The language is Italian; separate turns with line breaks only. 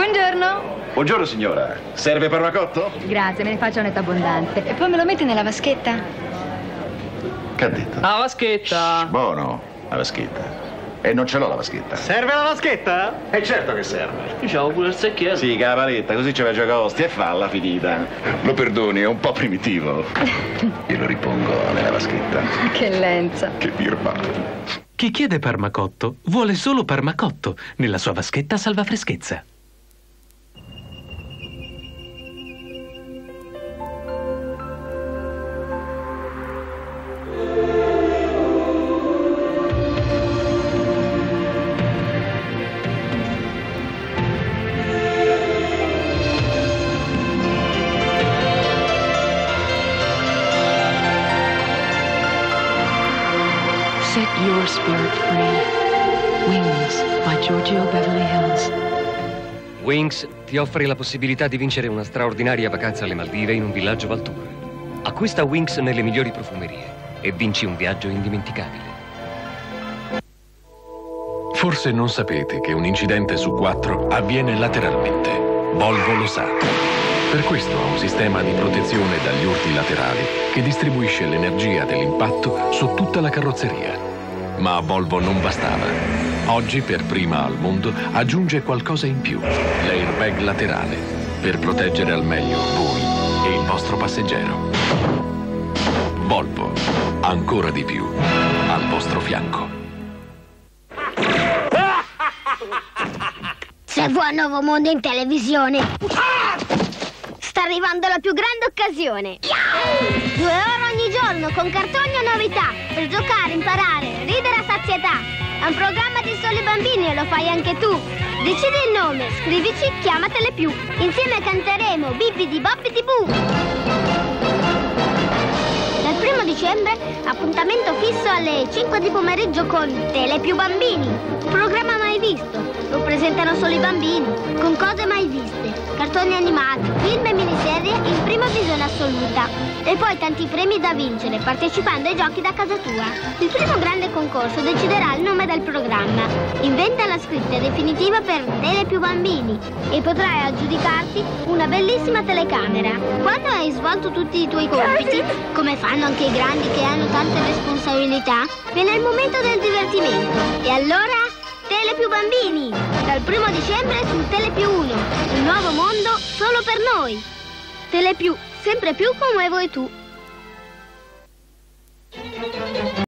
Buongiorno.
Buongiorno signora, serve Parmacotto?
Grazie, me ne faccia un netto abbondante. E poi me lo mette nella vaschetta?
Che ha detto?
La vaschetta.
Buono, la vaschetta. E non ce l'ho la vaschetta.
Serve la vaschetta?
E certo che serve.
Diciamo pure il secchiello.
Sì, cavaletta, così ci faccio costi e fa la finita. Lo perdoni, è un po' primitivo. E lo ripongo nella vaschetta.
Che lenza.
Che birba.
Chi chiede Parmacotto vuole solo Parmacotto nella sua vaschetta salvafreschezza.
Set your spirit free. Wings by Giorgio Beverly Hills.
Wings ti offre la possibilità di vincere una straordinaria vacanza alle Maldive in un villaggio Valtour. Acquista Wings nelle migliori profumerie e vinci un viaggio indimenticabile.
Forse non sapete che un incidente su 4 avviene lateralmente. Volvo lo sa. Per questo ha un sistema di protezione dagli urti laterali che distribuisce l'energia dell'impatto su tutta la carrozzeria. Ma a Volvo non bastava. Oggi, per prima al mondo, aggiunge qualcosa in più, l'airbag laterale, per proteggere al meglio voi e il vostro passeggero. Volvo, ancora di più, al vostro fianco.
Se vuoi un nuovo mondo in televisione, sta arrivando la più grande occasione. 2 ore ogni giorno con cartoni e novità per giocare, imparare, ridere a sazietà. È un programma di soli bambini e lo fai anche tu. Decidi il nome, scrivici, chiamatele più. Insieme canteremo Bibbidi Bobbidi Boo. Dal 1° dicembre appuntamento fisso alle 5 di pomeriggio con Tele più Bambini. Programma mai visto. Lo presentano solo i bambini, con cose mai viste, cartoni animati, film e miniserie in prima visione assoluta. E poi tanti premi da vincere partecipando ai giochi da casa tua. Il primo grande concorso deciderà il nome del programma. Inventa la scritta definitiva per Tele più Bambini e potrai aggiudicarti una bellissima telecamera. Quando hai svolto tutti i tuoi compiti, come fanno anche i grandi che hanno tante responsabilità, viene il momento del divertimento. E allora... Tele più Bambini, dal 1° dicembre su Tele più 1, un nuovo mondo solo per noi. Tele più, sempre più come vuoi tu.